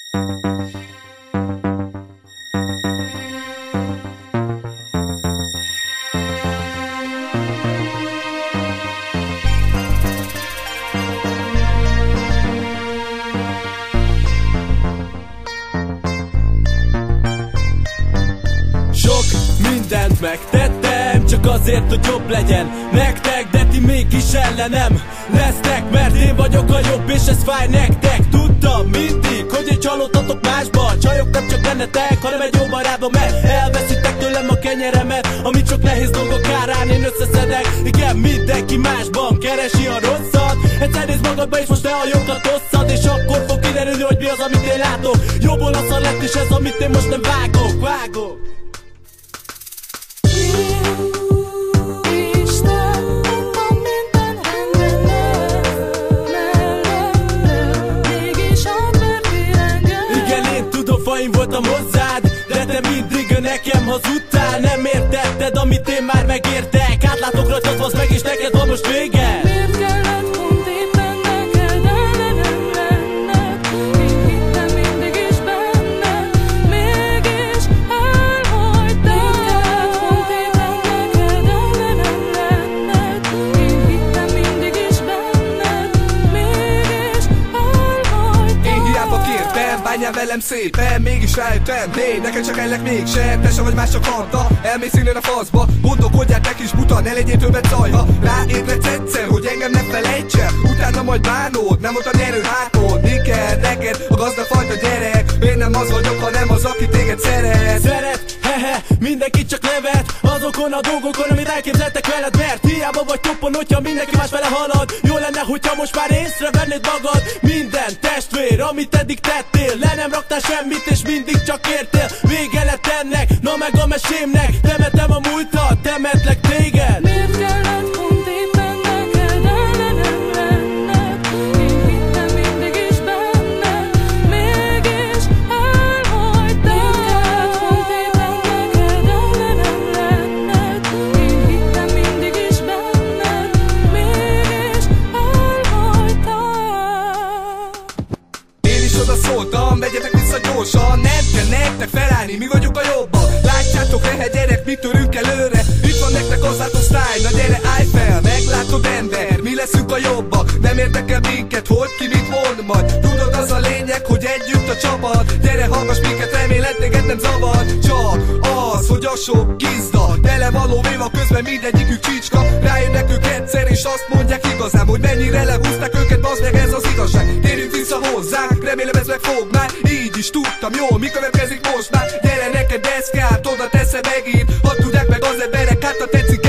Mindent megtettem, csak azért, hogy jobb legyen nektek, de ti mégis ellenem lesztek, mert én vagyok a jobb, és ez fáj nektek. Tudtam mindig, hogy én csalódtatok másba. Csajok nem csak bennetek, hanem egy jó barátban, mert elveszitek tőlem a kenyeremet, amit csak nehéz dolgok árán én összeszedek. Igen, mindenki másban keresi a rosszat. Egyszer nézd magadba, és most ne a jókat osszad, és akkor fog kiderülni, hogy mi az, amit én látok. Jobból a szar lett, és ez, amit én most nem vágok. Faim voltam hozzád, de te mindig nekem hazudtál. Nem értetted, amit én már megértek. Átlátok rajtad, basz meg, és neked van most vége. Miért kellett pont éppen neked ellenem lenned? Én hittem mindig is benned, mégis elhagytál. Miért kellett pont éppen neked ellenem lenned? Én hittem mindig is benned, mégis elhagytál. Én hiába kértem, bánjál velem szépen, mégis rájöttem, de neked csak ellek mégsem. Te sem vagy más, csak hanta, elmész innen a faszba. Gondolkodjál, te kis buta, ne legyél többet zaj. Ha ráébredsz egyszer, hogy engem ne felejtsen, utána majd bánod, nem volt a nyerő hátod. Mi kell neked, a gazdafajta gyerek? Én nem az vagyok, hanem az, aki téged szeret. Hehe, mindenki csak nevet azokon a dolgokon, amit elképzeltek veled. Mert hiába vagy toppon, hogyha mindenki más vele halad. Jó lenne, hogyha most már észrevennéd magad. Minden testvér, amit eddig tettél, le nem raktál semmit, és mindig csak értél. Vége lett ennek, na meg a mesémnek. Temetem a múltat, temetlek téged. Miért kellett pont éppen neked ellenem lenned? Én hittem mindig is benned, mégis elhagytál. Miért kellett pont éppen neked ellenem lenned? Én hittem mindig is benned, mégis elhagytál. Én is oda szóltam, vegyetek vissza gyorsan. Nem kell nektek felállni, mi vagyunk a jobbak. Látjátok, rehe gyerek, mi törünk előre. Itt van nektek az átosztály, na gyere állj fel. Meglátod ember, mi leszünk a jobbak. Nem érdekel minket, hogy ki mit mond majd. Tudod, az a lényeg, hogy együtt a csapat. Gyere, hallgass minket, reméled téged nem zavar. Csak az, hogy a sok gizda tele való véva, közben mindegyikük csicska. Rájönnek ők egyszer, és azt mondják igazán, hogy mennyire lehúzták őket, bazd meg, ez az igazság. Térjünk vissza hozzánk, remélem ez meg fog már. Így is tudtam jól, mi következik most már. Gyere, neked ez kell, oda teszem megint. Hadd tudják meg az emberek, hát ha tetszik